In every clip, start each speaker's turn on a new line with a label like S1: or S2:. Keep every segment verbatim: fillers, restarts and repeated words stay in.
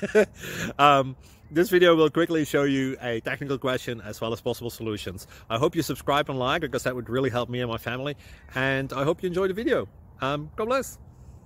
S1: um, this video will quickly show you a technical question as well as possible solutions. I hope you subscribe and like, because that would really help me and my family. And I hope you enjoy the video. Um, God bless.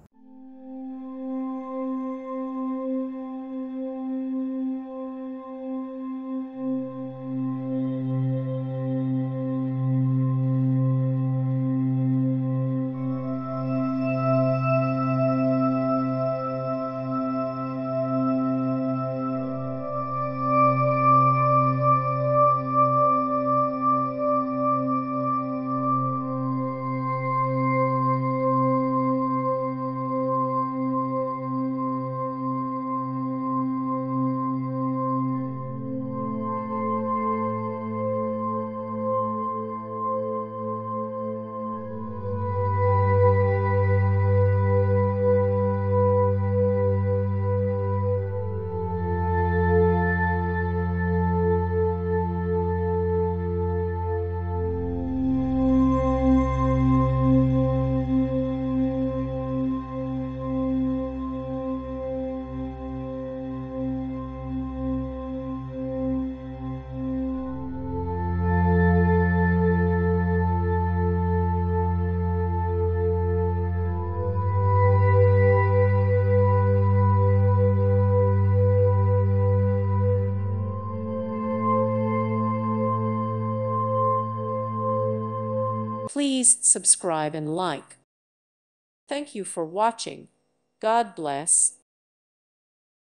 S2: Please subscribe and like. Thank you for watching. God bless.